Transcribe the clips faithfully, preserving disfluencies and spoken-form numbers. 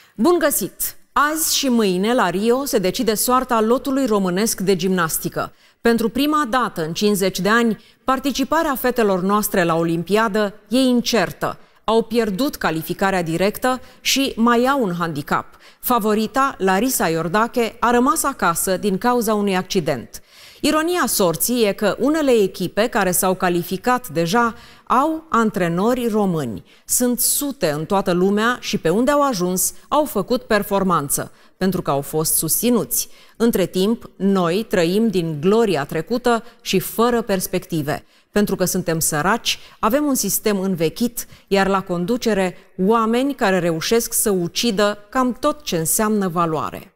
Bun găsit! Azi și mâine la Rio se decide soarta lotului românesc de gimnastică. Pentru prima dată în cincizeci de ani, participarea fetelor noastre la Olimpiadă e incertă. Au pierdut calificarea directă și mai au un handicap. Favorita, Larisa Iordache, a rămas acasă din cauza unui accident. Ironia sorții e că unele echipe care s-au calificat deja au antrenori români. Sunt sute în toată lumea și pe unde au ajuns au făcut performanță, pentru că au fost susținuți. Între timp, noi trăim din gloria trecută și fără perspective. Pentru că suntem săraci, avem un sistem învechit, iar la conducere oameni care reușesc să ucidă cam tot ce înseamnă valoare.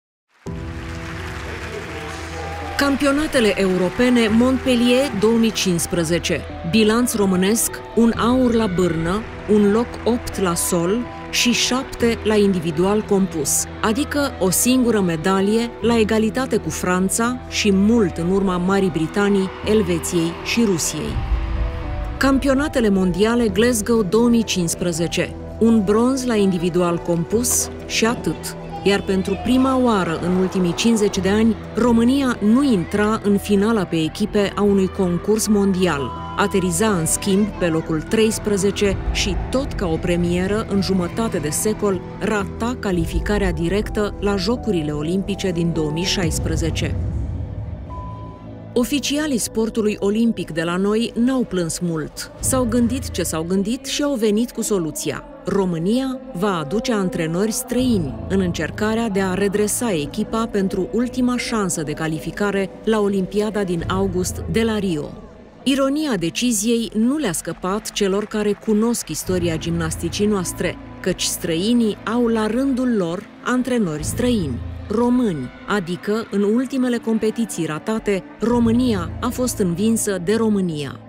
Campionatele europene Montpellier două mii cincisprezece. Bilanț românesc, un aur la bârnă, un loc opt la sol și șapte la individual compus, adică o singură medalie la egalitate cu Franța și mult în urma Marii Britanii, Elveției și Rusiei. Campionatele mondiale Glasgow două mii cincisprezece. Un bronz la individual compus și atât. Iar pentru prima oară în ultimii cincizeci de ani, România nu intra în finala pe echipe a unui concurs mondial. Ateriza în schimb pe locul treisprezece și, tot ca o premieră în jumătate de secol, rata calificarea directă la Jocurile Olimpice din două mii șaisprezece. Oficialii sportului olimpic de la noi n-au plâns mult. S-au gândit ce s-au gândit și au venit cu soluția. România va aduce antrenori străini în încercarea de a redresa echipa pentru ultima șansă de calificare la Olimpiada din august de la Rio. Ironia deciziei nu le-a scăpat celor care cunosc istoria gimnasticii noastre, căci străinii au la rândul lor antrenori străini, români, adică în ultimele competiții ratate, România a fost învinsă de România.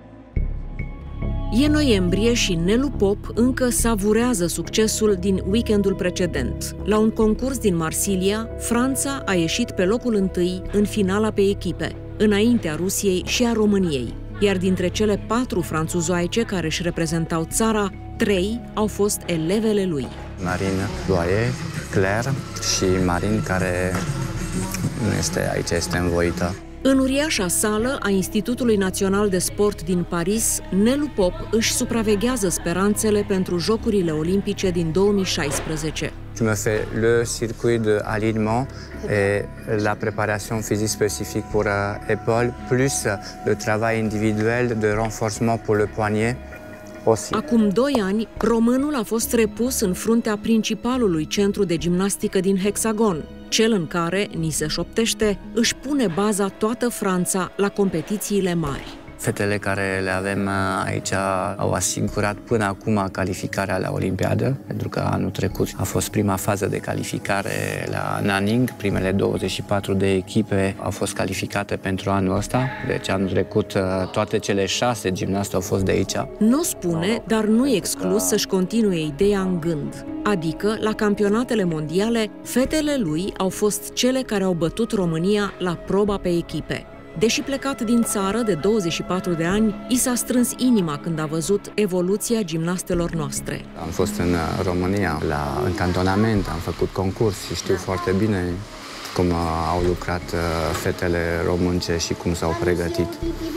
E noiembrie și Nelu Pop încă savurează succesul din weekendul precedent. La un concurs din Marsilia, Franța a ieșit pe locul întâi în finala pe echipe, înaintea Rusiei și a României. Iar dintre cele patru franțuzoaice care își reprezentau țara, trei au fost elevele lui. Marine Doaie, Claire și Marine, care nu este aici, este învoită. În uriașa sală a Institutului Național de Sport din Paris, Nelu Pop își supraveghează speranțele pentru Jocurile Olimpice din două mii șaisprezece. Je me fais le circuit de alignement et la préparation physique spécifique pour épaules, plus le travail individuel de renforcement pour le poignet. Acum doi ani, românul a fost repus în fruntea principalului centru de gimnastică din Hexagon, cel în care, ni se șoptește, își pune baza toată Franța la competițiile mari. Fetele care le avem aici au asigurat până acum calificarea la Olimpiadă, pentru că anul trecut a fost prima fază de calificare la Nanning. Primele douăzeci și patru de echipe au fost calificate pentru anul ăsta, deci anul trecut toate cele șase gimnaste au fost de aici. Nu spune, dar nu e exclus să-și continue ideea în gând. Adică, la campionatele mondiale, fetele lui au fost cele care au bătut România la proba pe echipe. Deși plecat din țară de douăzeci și patru de ani, i s-a strâns inima când a văzut evoluția gimnastelor noastre. Am fost în România, la, în cantonament, am făcut concurs și știu foarte bine cum au lucrat fetele românce și cum s-au pregătit.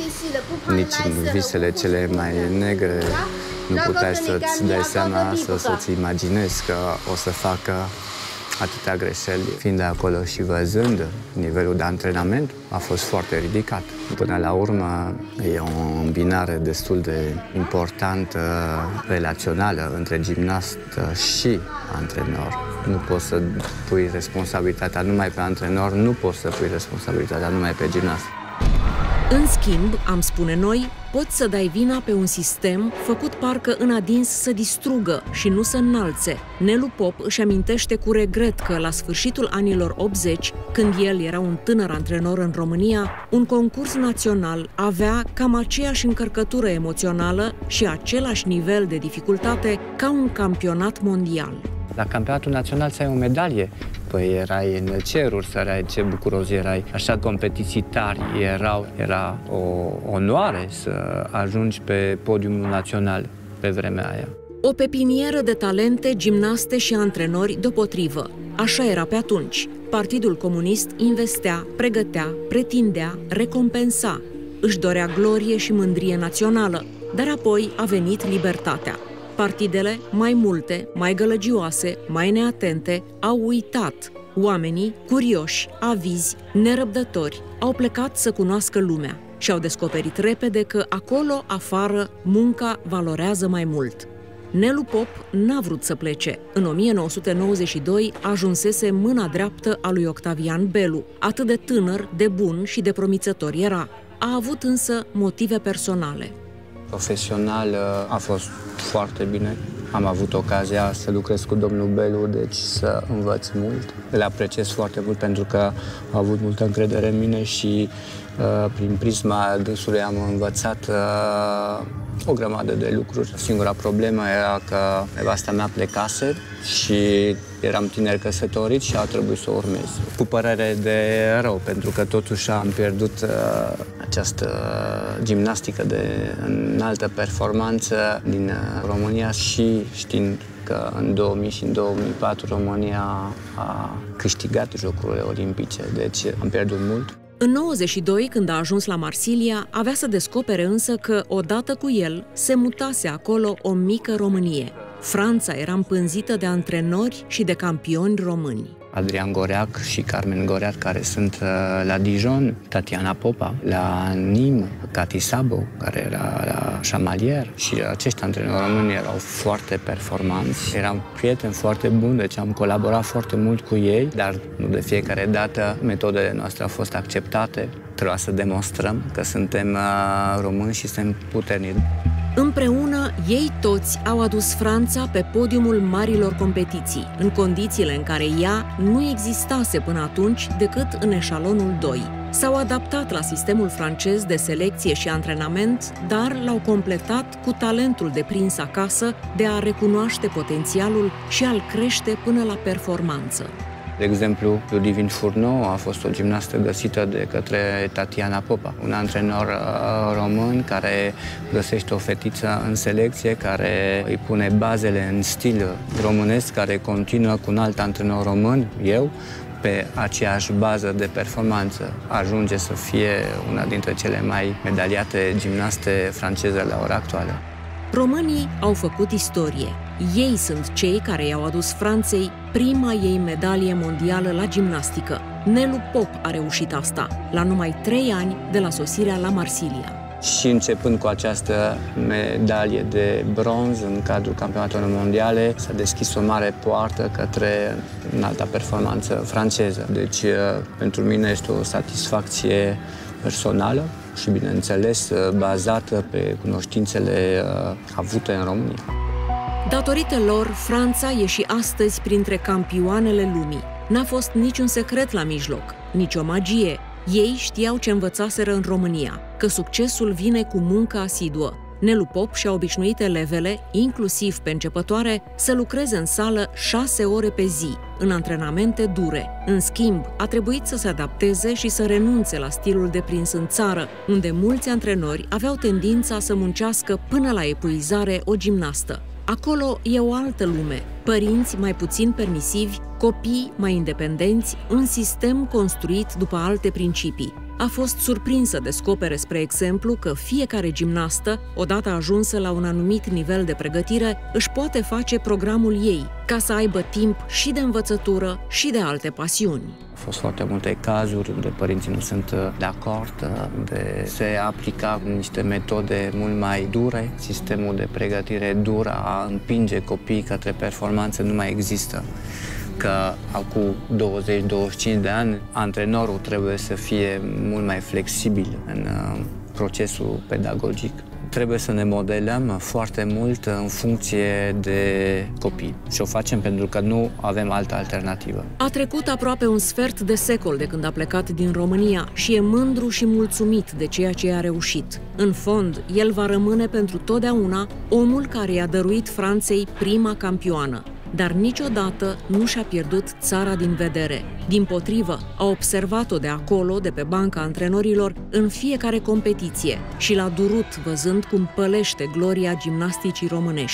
Nici în visele cele mai negre nu puteai să-ți dai seama, să, să-ți imaginezi că o să facă atâtea greșeli. Fiind de acolo și văzând nivelul de antrenament, a fost foarte ridicat. Până la urmă, e o îmbinare destul de importantă, relațională, între gimnast și antrenor. Nu poți să pui responsabilitatea numai pe antrenor, nu poți să pui responsabilitatea numai pe gimnast. În schimb, am spune noi, poți să dai vina pe un sistem făcut parcă în adins să distrugă și nu să înalțe. Nelu Pop își amintește cu regret că, la sfârșitul anilor optzeci, când el era un tânăr antrenor în România, un concurs național avea cam aceeași încărcătură emoțională și același nivel de dificultate ca un campionat mondial. La campionatul național să ai o medalie, păi erai în ceruri, săreai, ce bucuros erai. Așa competiții tari erau, era o onoare să ajungi pe podiumul național pe vremea aia. O pepinieră de talente, gimnaste și antrenori deopotrivă. Așa era pe atunci. Partidul Comunist investea, pregătea, pretindea, recompensa. Își dorea glorie și mândrie națională, dar apoi a venit libertatea. Partidele, mai multe, mai gălăgioase, mai neatente, au uitat. Oamenii, curioși, avizi, nerăbdători, au plecat să cunoască lumea și au descoperit repede că acolo, afară, munca valorează mai mult. Nelu Pop n-a vrut să plece. În o mie nouă sute nouăzeci și doi ajunsese mâna dreaptă a lui Octavian Belu. Atât de tânăr, de bun și de promițător era. A avut însă motive personale. Profesional a fost foarte bine. Am avut ocazia să lucrez cu domnul Belu, deci să învăț mult. Le apreciez foarte mult pentru că a avut multă încredere în mine și uh, prin prisma dânsului am învățat uh, o grămadă de lucruri. Singura problemă era că nevasta mea plecase și eram tineri căsătoriți și a trebuit să o urmez. Cu părere de rău, pentru că totuși am pierdut uh, această gimnastică de înaltă performanță din uh, România și știind că în două mii și în două mii patru România a câștigat Jocurile Olimpice, deci am pierdut mult. În nouăzeci și doi, când a ajuns la Marsilia, avea să descopere însă că, odată cu el, se mutase acolo o mică Românie. Franța era împânzită de antrenori și de campioni români. Adrian Goreac și Carmen Goreac, care sunt la Dijon, Tatiana Popa, la Nîmes, Cati Sabo, care era la Chamalières, și acești antrenori români erau foarte performanți. Eram prieteni foarte buni, deci am colaborat foarte mult cu ei, dar nu de fiecare dată metodele noastre au fost acceptate. Trebuia să demonstrăm că suntem români și suntem puternici. Împreună, ei toți au adus Franța pe podiumul marilor competiții, în condițiile în care ea nu existase până atunci decât în eșalonul doi. S-au adaptat la sistemul francez de selecție și antrenament, dar l-au completat cu talentul deprins acasă de a recunoaște potențialul și a-l crește până la performanță. De exemplu, Ludivine Furnau a fost o gimnastă găsită de către Tatiana Popa, un antrenor român care găsește o fetiță în selecție, care îi pune bazele în stil românesc, care continuă cu un alt antrenor român, eu, pe aceeași bază de performanță. Ajunge să fie una dintre cele mai medaliate gimnaste franceze la ora actuală. Românii au făcut istorie. Ei sunt cei care i-au adus Franței prima ei medalie mondială la gimnastică. Nelu Pop a reușit asta, la numai trei ani de la sosirea la Marsilia. Și începând cu această medalie de bronz în cadrul campionatelor mondiale, s-a deschis o mare poartă către înalta performanță franceză. Deci, pentru mine este o satisfacție personală și, bineînțeles, bazată pe cunoștințele avute în România. Datorită lor, Franța e și astăzi printre campioanele lumii. N-a fost niciun secret la mijloc, nicio magie. Ei știau ce învățaseră în România, că succesul vine cu muncă asiduă. Nelu Pop și-a obișnuit elevele, inclusiv pe începătoare, să lucreze în sală șase ore pe zi, în antrenamente dure. În schimb, a trebuit să se adapteze și să renunțe la stilul deprins în țară, unde mulți antrenori aveau tendința să muncească până la epuizare o gimnastă. Acolo e o altă lume, părinți mai puțin permisivi, copii mai independenți, un sistem construit după alte principii. A fost surprins să descopere, spre exemplu, că fiecare gimnastă, odată ajunsă la un anumit nivel de pregătire, își poate face programul ei, ca să aibă timp și de învățătură și de alte pasiuni. Au fost foarte multe cazuri unde părinții nu sunt de acord, unde se aplica niște metode mult mai dure. Sistemul de pregătire dur a împinge copiii către performanță nu mai există. Că acum douăzeci douăzeci și cinci de ani, antrenorul trebuie să fie mult mai flexibil în procesul pedagogic. Trebuie să ne modelăm foarte mult în funcție de copii și o facem pentru că nu avem altă alternativă. A trecut aproape un sfert de secol de când a plecat din România și e mândru și mulțumit de ceea ce a reușit. În fond, el va rămâne pentru totdeauna omul care i-a dăruit Franței prima campioană. Dar niciodată nu și-a pierdut țara din vedere. Dimpotrivă, a observat-o de acolo, de pe banca antrenorilor, în fiecare competiție și l-a durut văzând cum pălește gloria gimnasticii românești.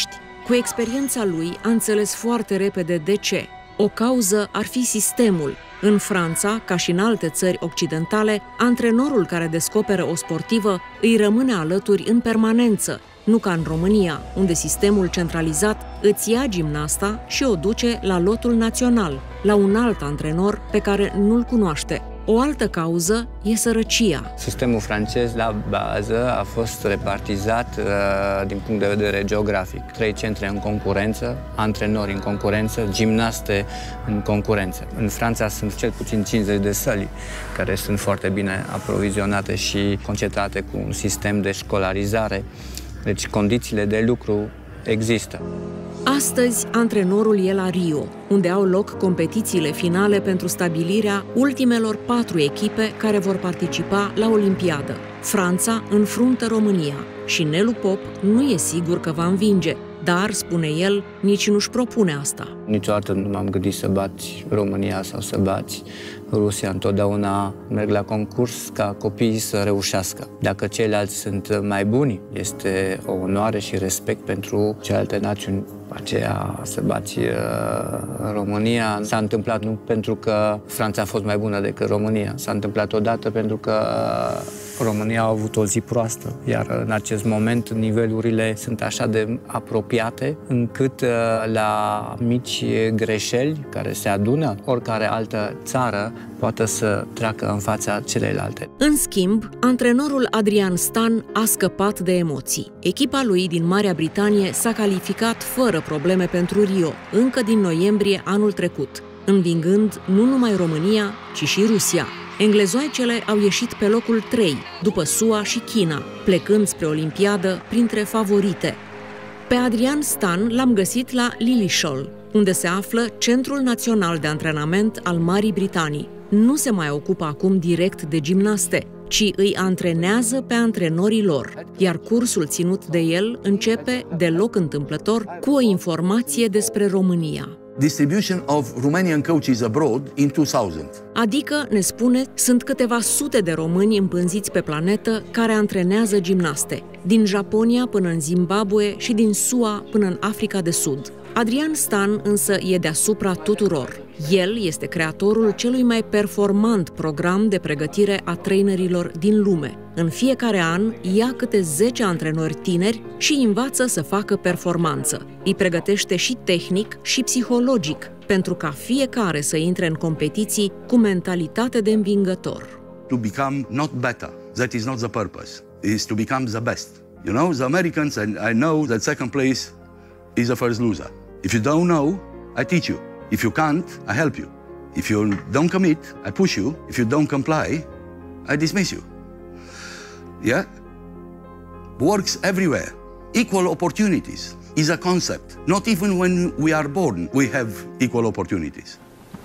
Cu experiența lui a înțeles foarte repede de ce. O cauză ar fi sistemul. În Franța, ca și în alte țări occidentale, antrenorul care descoperă o sportivă îi rămâne alături în permanență, nu ca în România, unde sistemul centralizat îți ia gimnasta și o duce la lotul național, la un alt antrenor pe care nu-l cunoaște. O altă cauză e sărăcia. Sistemul francez la bază a fost repartizat uh, din punct de vedere geografic. Trei centre în concurență, antrenori în concurență, gimnaste în concurență. În Franța sunt cel puțin cincizeci de săli care sunt foarte bine aprovizionate și concentrate cu un sistem de școlarizare. Deci condițiile de lucru există. Astăzi, antrenorul e la Rio, unde au loc competițiile finale pentru stabilirea ultimelor patru echipe care vor participa la Olimpiadă. Franța înfruntă România și Nelu Pop nu e sigur că va învinge, dar, spune el, nici nu-și propune asta. Niciodată nu m-am gândit să bați România sau să bați Rusia. Întotdeauna merg la concurs ca copiii să reușească. Dacă ceilalți sunt mai buni, este o onoare și respect pentru celelalte națiuni. Aceea să bați uh, România s-a întâmplat nu pentru că Franța a fost mai bună decât România. S-a întâmplat odată pentru că România a avut o zi proastă, iar în acest moment nivelurile sunt așa de apropiate încât uh, la mici greșeli care se adună, oricare altă țară poate să treacă în fața celelalte. În schimb, antrenorul Adrian Stan a scăpat de emoții. Echipa lui din Marea Britanie s-a calificat fără probleme pentru Rio, încă din noiembrie anul trecut, învingând nu numai România, ci și Rusia. Englezoaicele au ieșit pe locul trei, după S U A și China, plecând spre Olimpiadă printre favorite. Pe Adrian Stan l-am găsit la Lilleshall, unde se află Centrul Național de Antrenament al Marii Britanii. Nu se mai ocupă acum direct de gimnaste, ci îi antrenează pe antrenorii lor, iar cursul ținut de el începe, deloc întâmplător, cu o informație despre România. Distribution of Romanian coaches abroad in two thousand. Adică, ne spune, sunt câteva sute de români împânziți pe planetă care antrenează gimnaste, din Japonia până în Zimbabwe și din S U A până în Africa de Sud. Adrian Stan însă e deasupra tuturor. El este creatorul celui mai performant program de pregătire a trainerilor din lume. În fiecare an ia câte zece antrenori tineri și învață să facă performanță. Îi pregătește și tehnic și psihologic, pentru ca fiecare să intre în competiții cu mentalitate de învingător. To become not better, that is not the purpose. Is to become the best. You know, the Americans, and I know that second place is the first loser. If you don't know, I teach you. If you can't, I help you. If you don't commit, I push you. If you don't comply, I dismiss you. Yeah? Works everywhere. Equal opportunities is a concept. Not even when we are born, we have equal opportunities.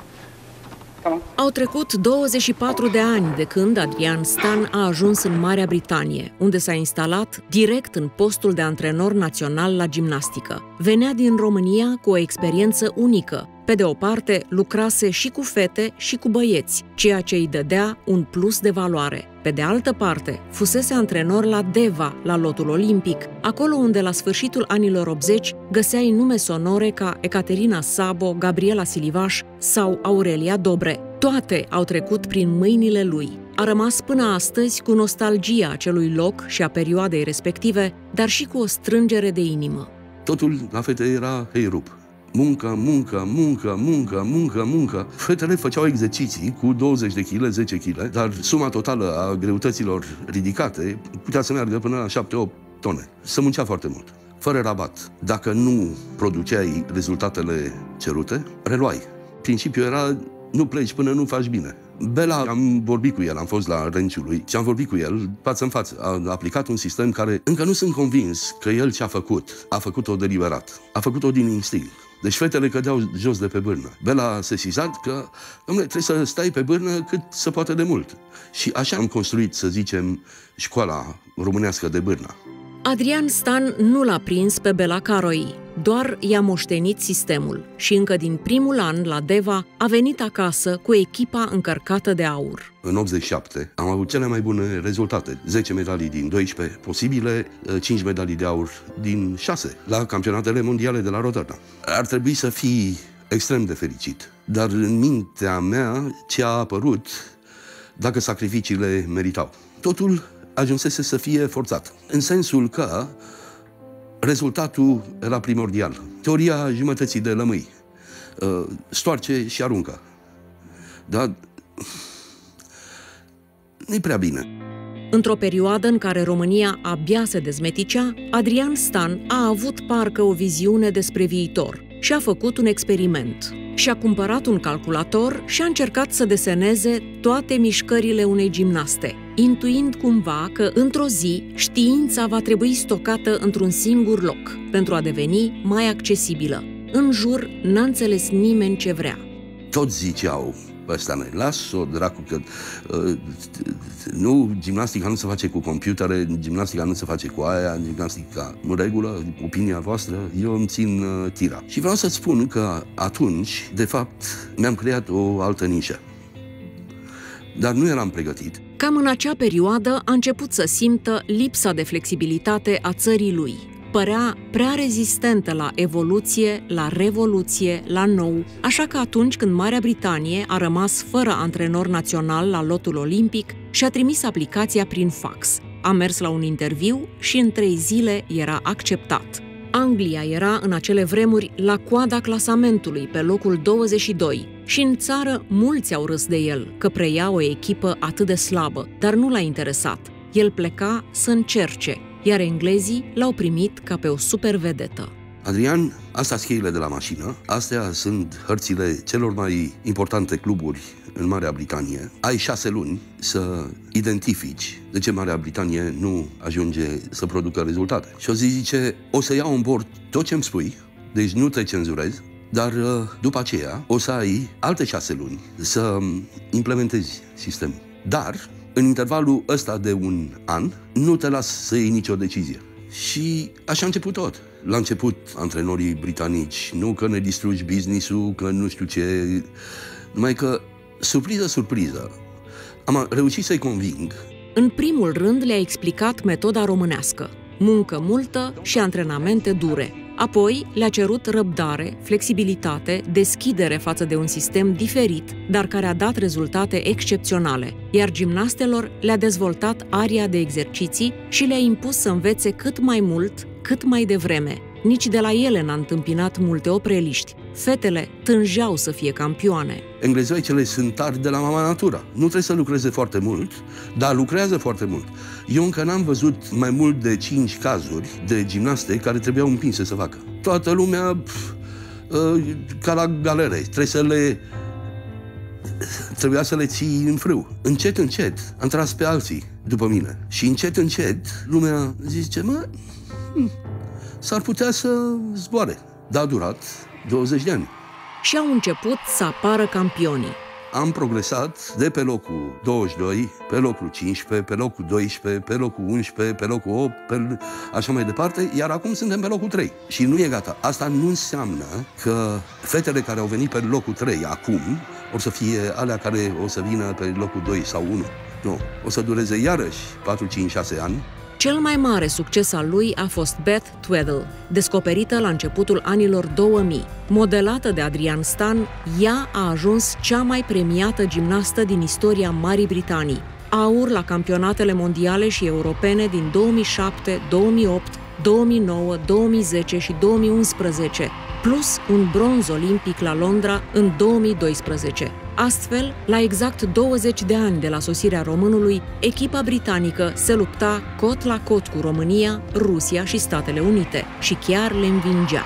Au trecut douăzeci și patru de ani de când Adrian Stan a ajuns în Marea Britanie, unde s-a instalat direct în postul de antrenor național la gimnastică. Venea din România cu o experiență unică. Pe de o parte, lucrase și cu fete și cu băieți, ceea ce îi dădea un plus de valoare. Pe de altă parte, fusese antrenor la Deva, la lotul olimpic, acolo unde la sfârșitul anilor optzeci găseai nume sonore ca Ecaterina Sabo, Gabriela Silivaș sau Aurelia Dobre. Toate au trecut prin mâinile lui. A rămas până astăzi cu nostalgia acelui loc și a perioadei respective, dar și cu o strângere de inimă. Totul la fete era heirup. Muncă, muncă, muncă, muncă, muncă, muncă. Fetele făceau exerciții cu douăzeci de kilograme, zece kilograme, dar suma totală a greutăților ridicate putea să meargă până la șapte opt tone. Se muncea foarte mult, fără rabat. Dacă nu produceai rezultatele cerute, reluai. Principiul era nu pleci până nu faci bine. Bela, am vorbit cu el, am fost la Renciul lui și am vorbit cu el față în față. A aplicat un sistem care încă nu sunt convins că el ce a făcut, a făcut-o deliberat, a făcut-o din instinct. Deci fetele cădeau jos de pe bârnă. Bela a sesizat că, dom'le, trebuie să stai pe bârnă cât se poate de mult. Și așa am construit, să zicem, școala românească de bârnă. Adrian Stan nu l-a prins pe Bela Caroi, doar i-a moștenit sistemul și încă din primul an la Deva a venit acasă cu echipa încărcată de aur. În optzeci și șapte am avut cele mai bune rezultate. zece medalii din doisprezece posibile, cinci medalii de aur din șase la campionatele mondiale de la Rotterdam. Ar trebui să fii extrem de fericit, dar în mintea mea ce a apărut dacă sacrificiile meritau. Totul ajunsese să fie forțat, în sensul că rezultatul era primordial. Teoria jumătății de lămâi. Stoarce și aruncă. Dar nu-i prea bine. Într-o perioadă în care România abia se dezmeticea, Adrian Stan a avut parcă o viziune despre viitor și a făcut un experiment. Și-a cumpărat un calculator și a încercat să deseneze toate mișcările unei gimnaste, intuind cumva că, într-o zi, știința va trebui stocată într-un singur loc, pentru a deveni mai accesibilă. În jur n-a înțeles nimeni ce vrea. Toți ziceau, ăsta ne las-o, dracu, că uh, nu, gimnastica nu se face cu computere, gimnastica nu se face cu aia, gimnastica în regulă, opinia voastră, eu îmi țin uh, tira. Și vreau să spun că atunci, de fapt, mi-am creat o altă nișă. Dar nu eram pregătit. Cam în acea perioadă a început să simtă lipsa de flexibilitate a țării lui. Părea prea rezistentă la evoluție, la revoluție, la nou, așa că atunci când Marea Britanie a rămas fără antrenor național la lotul olimpic, și-a trimis aplicația prin fax. A mers la un interviu și în trei zile era acceptat. Anglia era în acele vremuri la coada clasamentului, pe locul douăzeci și doi, și în țară mulți au râs de el, că preia o echipă atât de slabă, dar nu l-a interesat. El pleca să încerce, iar englezii l-au primit ca pe o supervedetă. Adrian, asta cheile de la mașină, astea sunt hărțile celor mai importante cluburi în Marea Britanie. Ai șase luni să identifici de ce Marea Britanie nu ajunge să producă rezultate. Și o zi zice, o să iau în bord tot ce-mi spui, deci nu te cenzurez, dar după aceea o să ai alte șase luni să implementezi sistemul. Dar în intervalul ăsta de un an, nu te las să iei nicio decizie. Și așa a început tot. La început, antrenorii britanici, nu că ne distrugi business-ul, că nu știu ce, numai că, surpriză, surpriză, am reușit să-i conving. În primul rând le-a explicat metoda românească, muncă multă și antrenamente dure. Apoi le-a cerut răbdare, flexibilitate, deschidere față de un sistem diferit, dar care a dat rezultate excepționale, iar gimnastelor le-a dezvoltat aria de exerciții și le-a impus să învețe cât mai mult, cât mai devreme. Nici de la ele n-a întâmpinat multe opreliști. Fetele tânjeau să fie campioane. Englezoicele sunt tari de la mama natura. Nu trebuie să lucreze foarte mult, dar lucrează foarte mult. Eu încă n-am văzut mai mult de cinci cazuri de gimnaste care trebuiau împinse să facă. Toată lumea, pf, ca la galere, trebuie să le... trebuia să le ții în frâu. Încet, încet, am tras pe alții după mine. Și încet, încet, lumea zice, mă, s-ar putea să zboare. Dar a durat douăzeci de ani. Și au început să apară campionii. Am progresat de pe locul douăzeci și doi, pe locul cincisprezece, pe locul doisprezece, pe locul unsprezece, pe locul opt, pe... așa mai departe, iar acum suntem pe locul trei. Și nu e gata. Asta nu înseamnă că fetele care au venit pe locul trei acum o să fie alea care o să vină pe locul doi sau unu. Nu. O să dureze iarăși patru, cinci, șase ani. Cel mai mare succes al lui a fost Beth Tweddle, descoperită la începutul anilor două mii. Modelată de Adrian Stan, ea a ajuns cea mai premiată gimnastă din istoria Marii Britanii. Aur la campionatele mondiale și europene din două mii șapte, două mii opt, două mii nouă, două mii zece și două mii unsprezece, plus un bronz olimpic la Londra în două mii doisprezece. Astfel, la exact douăzeci de ani de la sosirea românului, echipa britanică se lupta cot la cot cu România, Rusia și Statele Unite și chiar le învingea.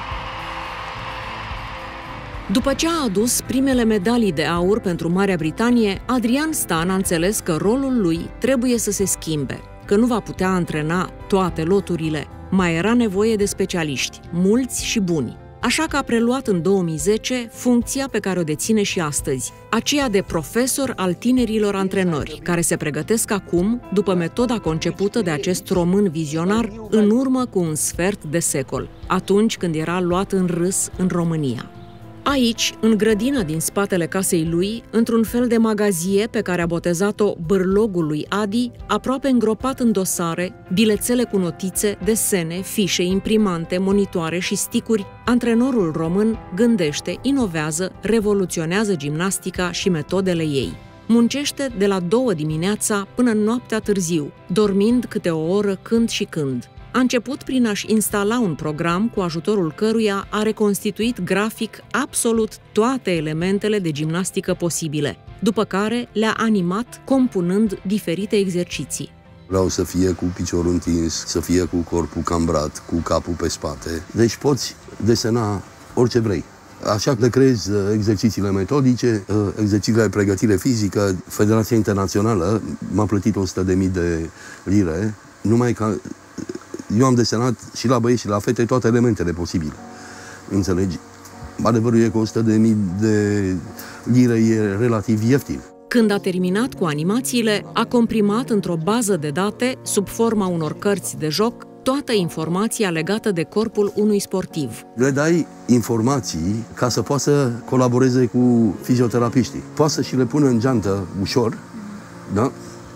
După ce a adus primele medalii de aur pentru Marea Britanie, Adrian Stan a înțeles că rolul lui trebuie să se schimbe, că nu va putea antrena toate loturile. Mai era nevoie de specialiști, mulți și buni. așa că a preluat în două mii zece funcția pe care o deține și astăzi, aceea de profesor al tinerilor antrenori, care se pregătesc acum după metoda concepută de acest român vizionar în urmă cu un sfert de secol, atunci când era luat în râs în România. Aici, în grădina din spatele casei lui, într-un fel de magazie pe care a botezat-o Bârlogul lui Adi, aproape îngropat în dosare, bilețele cu notițe, desene, fișe, imprimante, monitoare și sticuri, antrenorul român gândește, inovează, revoluționează gimnastica și metodele ei. Muncește de la două dimineața până noaptea târziu, dormind câte o oră când și când. A început prin a-și instala un program cu ajutorul căruia a reconstituit grafic absolut toate elementele de gimnastică posibile, după care le-a animat compunând diferite exerciții. Vreau să fie cu piciorul întins, să fie cu corpul cambrat, cu capul pe spate. Deci poți desena orice vrei. Așa le creezi exercițiile metodice, exercițiile de pregătire fizică. Federația Internațională m-a plătit o sută de mii de lire, numai că eu am desenat și la băieți și la fete toate elementele posibile. Înțelegi? Adevărul e că o sută de mii de lire e relativ ieftin. Când a terminat cu animațiile, a comprimat într-o bază de date, sub forma unor cărți de joc, toată informația legată de corpul unui sportiv. Le dai informații ca să poată să colaboreze cu fizioterapiștii. Poate să și le pună în geantă ușor, da?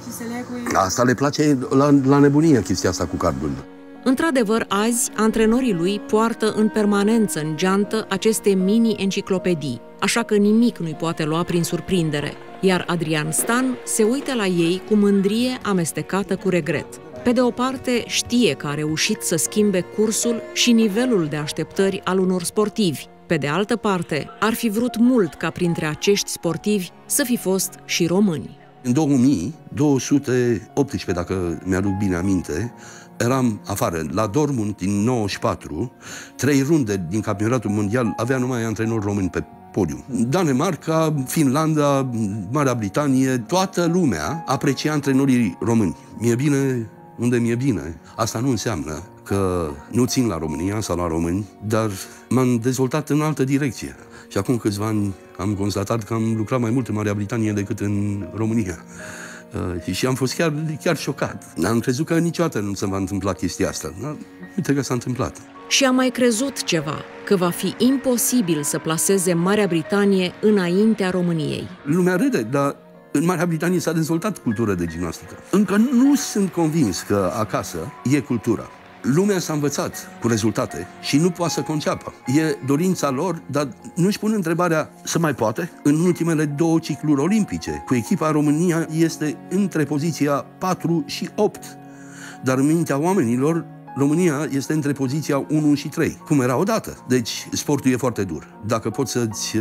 Asta le place la, la nebunie, chestia asta cu cardurile. Într-adevăr, azi, antrenorii lui poartă în permanență în geantă aceste mini-enciclopedii, așa că nimic nu-i poate lua prin surprindere, iar Adrian Stan se uită la ei cu mândrie amestecată cu regret. Pe de o parte, știe că a reușit să schimbe cursul și nivelul de așteptări al unor sportivi. Pe de altă parte, ar fi vrut mult ca printre acești sportivi să fi fost și români. În două mii două sute optsprezece, dacă mi-aduc bine aminte, eram afară, la Dortmund din nouăzeci și patru, trei runde din campionatul mondial avea numai antrenori români pe podium. Danemarca, Finlanda, Marea Britanie, toată lumea aprecia antrenorii români. Mi-e bine unde mi-e bine. Asta nu înseamnă că nu țin la România sau la români, dar m-am dezvoltat în altă direcție. Și acum câțiva ani am constatat că am lucrat mai mult în Marea Britanie decât în România. Uh, și am fost chiar, chiar șocat. Am crezut că niciodată nu se va întâmpla chestia asta. Dar uite că s-a întâmplat. Și a mai crezut ceva, că va fi imposibil să plaseze Marea Britanie înaintea României. Lumea râde, dar în Marea Britanie s-a dezvoltat cultură de gimnastică. Încă nu sunt convins că acasă e cultura. Lumea s-a învățat cu rezultate și nu poate să conceapă. E dorința lor, dar nu-și pun întrebarea să mai poate. În ultimele două cicluri olimpice, cu echipa România este între poziția patru și opt. Dar în mintea oamenilor, România este între poziția unu și trei, cum era odată. Deci sportul e foarte dur. Dacă poți să-ți uh,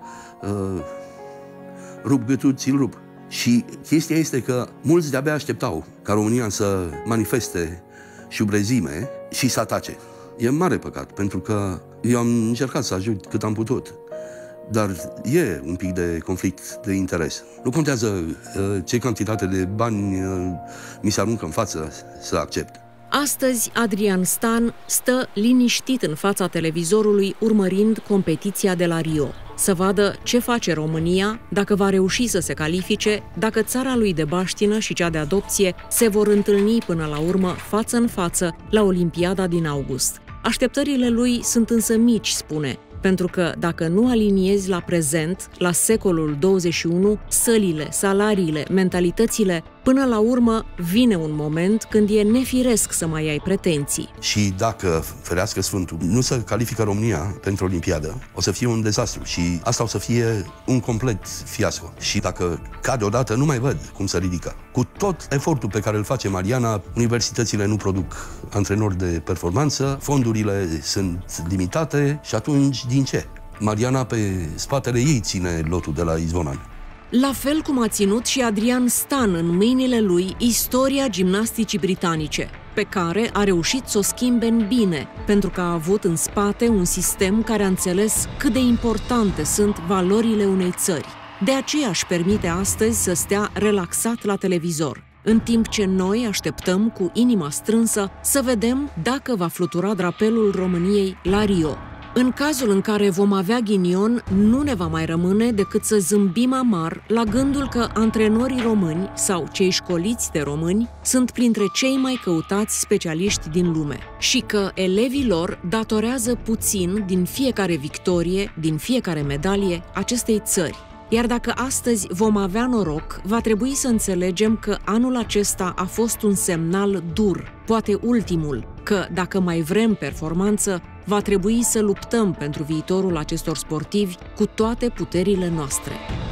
uh, rup gâtul, ți-l rup. Și chestia este că mulți de-abia așteptau ca România să manifeste șubrezime și să atace. E mare păcat, pentru că eu am încercat să ajut cât am putut, dar e un pic de conflict de interes. Nu contează uh, ce cantitate de bani uh, mi se aruncă în față să accept. Astăzi, Adrian Stan stă liniștit în fața televizorului urmărind competiția de la Rio, să vadă ce face România, dacă va reuși să se califice, dacă țara lui de baștină și cea de adopție se vor întâlni până la urmă față în față la Olimpiada din august. Așteptările lui sunt însă mici, spune, pentru că dacă nu aliniezi la prezent, la secolul douăzeci și unu, sălile, salariile, mentalitățile, până la urmă vine un moment când e nefiresc să mai ai pretenții. Și dacă, ferească Sfântul, nu se califică România pentru Olimpiadă, o să fie un dezastru și asta o să fie un complet fiasco. Și dacă cade odată, nu mai văd cum să ridică. Cu tot efortul pe care îl face Mariana, universitățile nu produc antrenori de performanță, fondurile sunt limitate și atunci din ce? Mariana pe spatele ei ține lotul de la Izvonan. La fel cum a ținut și Adrian Stan în mâinile lui istoria gimnasticii britanice, pe care a reușit să o schimbe în bine, pentru că a avut în spate un sistem care a înțeles cât de importante sunt valorile unei țări. De aceea își permite astăzi să stea relaxat la televizor, în timp ce noi așteptăm cu inima strânsă să vedem dacă va flutura drapelul României la Rio. În cazul în care vom avea ghinion, nu ne va mai rămâne decât să zâmbim amar la gândul că antrenorii români sau cei școliți de români sunt printre cei mai căutați specialiști din lume și că elevii lor datorează puțin din fiecare victorie, din fiecare medalie acestei țări. Iar dacă astăzi vom avea noroc, va trebui să înțelegem că anul acesta a fost un semnal dur, poate ultimul, că dacă mai vrem performanță, va trebui să luptăm pentru viitorul acestor sportivi cu toate puterile noastre.